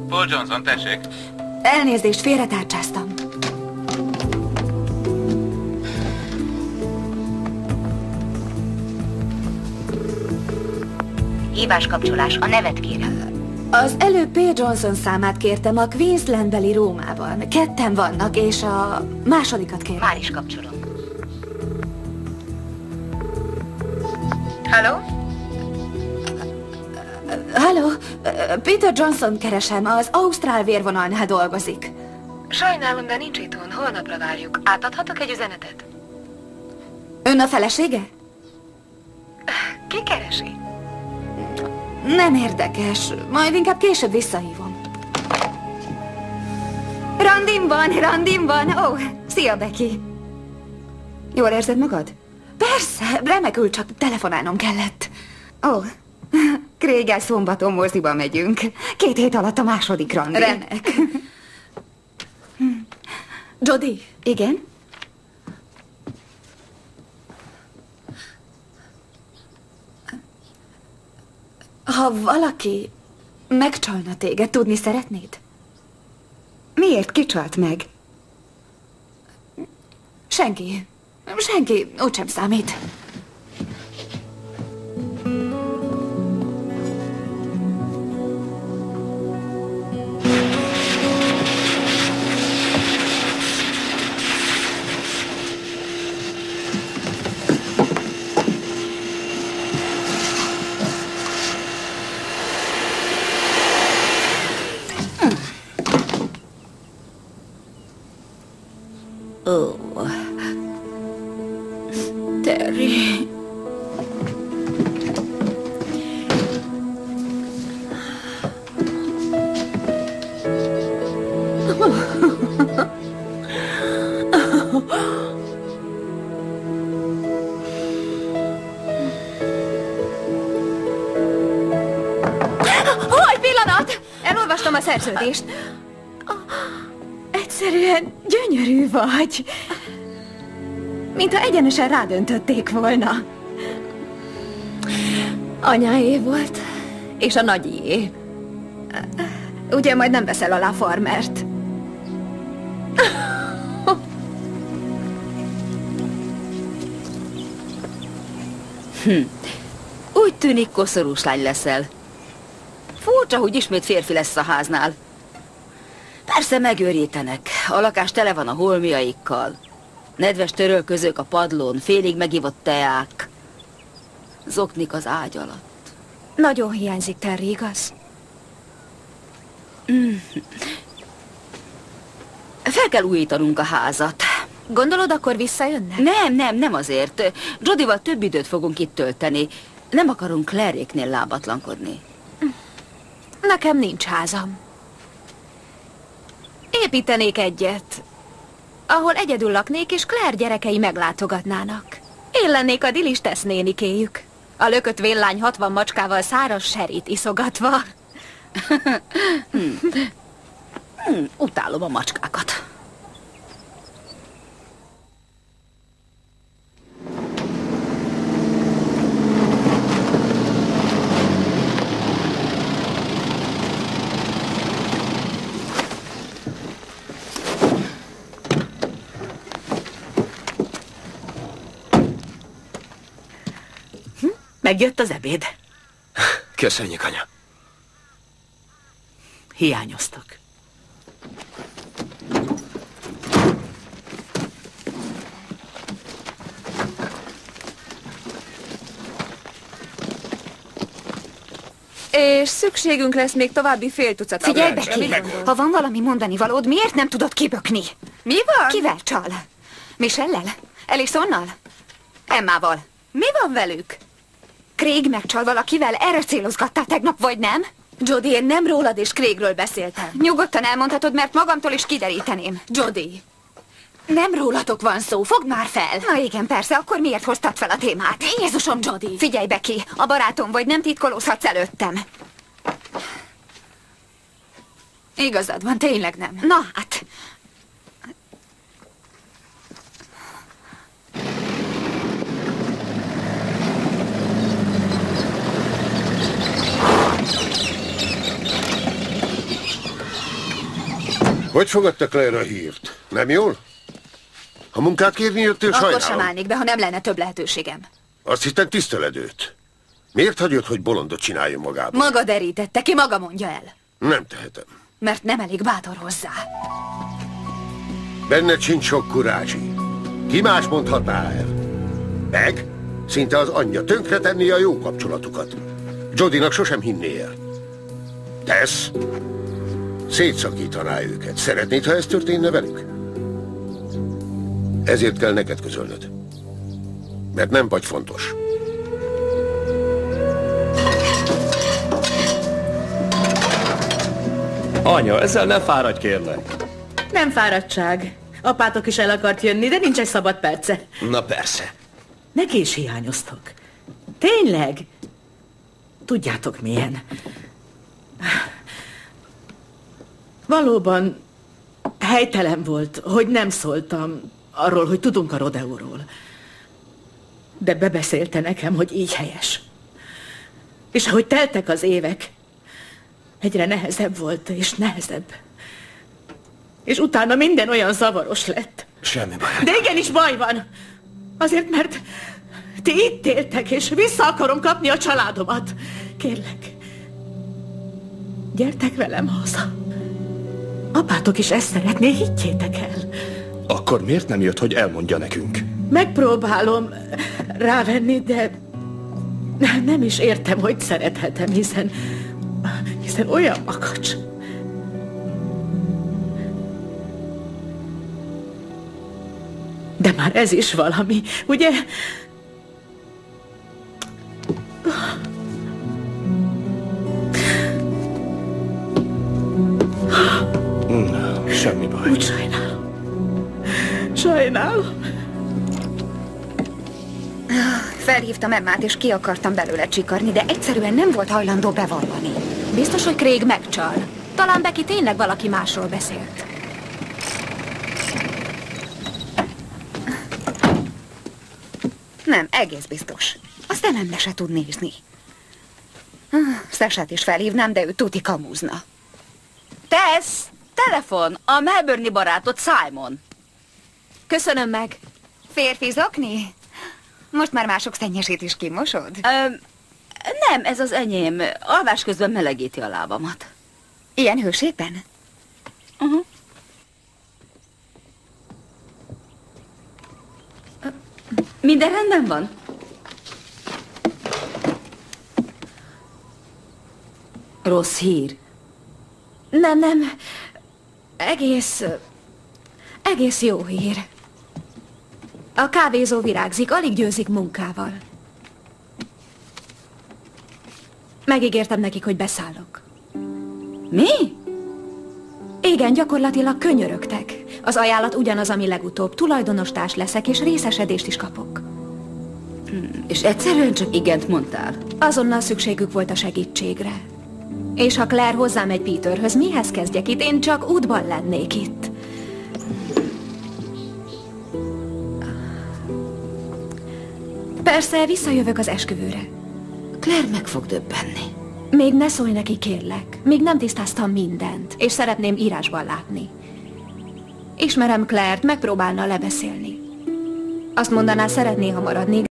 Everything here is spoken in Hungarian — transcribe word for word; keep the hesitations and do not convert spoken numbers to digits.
Paul Johnson, tessék. Elnézést, félretárcsáztam. Híváskapcsolás, a nevet kérem. Az előbb P. Johnson számát kértem a Queenslandbeli Rómában. Ketten vannak, és a másodikat kérem. Már is kapcsolom. Halló? Halló, Peter Johnson keresem, az Ausztrál vérvonalnál dolgozik. Sajnálom, de nincs itthon. Holnapra várjuk. Átadhatok egy üzenetet? Ön a felesége? Ki keresi? Nem érdekes, majd inkább később visszahívom. Randim van, randim van. Ó, oh, szia, Becky. Jól érzed magad? Persze, remekül, csak telefonálnom kellett. Ó, oh, Craig-el szombaton moziba megyünk. Két hét alatt a második randi. Remek. Jody? Igen? Ha valaki megcsalna téged, tudni szeretnéd? Miért? Ki csalt meg? Senki. Senki. Úgysem számít. Ó, Terry. Hogy pillanat! Elolvastam a szerződést. Egyszerűen gyönyörű vagy. Mintha egyenesen rádöntötték volna. Anyáé volt, és a nagyié. Ugye majd nem veszel alá farmert? Hm. Úgy tűnik, koszorús lány leszel. Furcsa, hogy ismét férfi lesz a háznál. Persze megőrítenek. A lakás tele van a holmiaikkal. Nedves törölközők a padlón, félig megivott teák. Zoknik az ágy alatt. Nagyon hiányzik, Terry, igaz? Mm. Fel kell újítanunk a házat. Gondolod, akkor visszajönne? Nem, nem, nem azért. Jodival több időt fogunk itt tölteni. Nem akarunk Claire-éknél lábatlankodni. Nekem nincs házam. Építenék egyet, ahol egyedül laknék, és Claire gyerekei meglátogatnának. Én lennék a Dilis tesz nénikéjük. A lökött véllány hatvan macskával száraz serit iszogatva. hmm. Hmm, utálom a macskákat. Megjött az ebéd. Köszönjük, anya. Hiányoztak. És szükségünk lesz még további fél tucat. Figyelj, Becky, ha van valami mondani valód, miért nem tudod kibökni? Mi van? Kivel csal? Michellel? Elisonnal? Emmával? Mi van velük? Craig megcsal valakivel, erre célozgattál tegnap, vagy nem? Jody, én nem rólad és Craigről beszéltem. Nyugodtan elmondhatod, mert magamtól is kideríteném. Jody, nem rólatok van szó, fogd már fel! Na igen, persze, akkor miért hoztad fel a témát? Jézusom, Jody! Figyelj, Becky, a barátom vagy, nem titkolózhatsz előttem. Igazad van, tényleg nem. Na hát... Hogy fogadta Claire a hírt? Nem jól? Ha munkát kérni jöttél, sajnálom. Akkor sem állnék be, ha nem lenne több lehetőségem. Azt hittem, tiszteled őt. Miért hagyod, hogy bolondot csináljon magából? Maga derítette ki, maga mondja el. Nem tehetem. Mert nem elég bátor hozzá. Benned sincs sok kurázsi. Ki más mondhatná el? Meg? Szinte az anyja tönkretenné a jó kapcsolatukat. Jodinak sosem hinné el. Tesz? Szétszakítaná őket. Szeretnéd, ha ez történne velük? Ezért kell neked közölnöd. Mert nem vagy fontos. Anya, ezzel ne fáradj, kérlek. Nem fáradtság. Apátok is el akart jönni, de nincs egy szabad perce. Na persze. Neki is hiányoztok. Tényleg? Tudjátok milyen. Valóban helytelen volt, hogy nem szóltam arról, hogy tudunk a rodeóról. De bebeszélte nekem, hogy így helyes. És ahogy teltek az évek, egyre nehezebb volt, és nehezebb. És utána minden olyan zavaros lett. Semmi baj. De igenis baj van. Azért, mert ti itt éltek, és vissza akarom kapni a családomat. Kérlek, gyertek velem haza. Apátok is ezt szeretné, higgyétek el. Akkor miért nem jött, hogy elmondja nekünk? Megpróbálom rávenni, de nem is értem, hogy szerethetem, hiszen, hiszen olyan makacs. De már ez is valami, ugye? Na, semmi baj. Úgy sajnálom. Sajnálom. Felhívtam Emmát, és ki akartam belőle csikarni, de egyszerűen nem volt hajlandó bevallani. Biztos, hogy Craig megcsal. Talán Becky tényleg valaki másról beszélt. Nem, egész biztos. Azt nem se tud nézni. Sashat is felhívnám, de ő tuti kamúzna. Tess, telefon, a Melbourne-i barátod Simon. Köszönöm meg. Férfi zokni? Most már mások szennyesét is kimosod? Ö, nem, ez az enyém. Alvás közben melegíti a lábamat. Ilyen hőségben? Uh-huh. Minden rendben van? Rossz hír. Nem, nem. Egész... Egész jó hír. A kávézó virágzik, alig győzik munkával. Megígértem nekik, hogy beszállok. Mi? Igen, gyakorlatilag könyörögtek. Az ajánlat ugyanaz, ami legutóbb. Tulajdonostárs leszek, és részesedést is kapok. Hmm, és egyszerűen csak igent mondtál? Azonnal szükségük volt a segítségre. És ha Claire hozzámegy Peterhöz, mihez kezdjek itt? Én csak útban lennék itt. Persze, visszajövök az esküvőre. Claire meg fog döbbenni. Még ne szólj neki, kérlek. Még nem tisztáztam mindent, és szeretném írásban látni. Ismerem Claire-t, megpróbálna lebeszélni. Azt mondaná, szeretné, ha maradnék,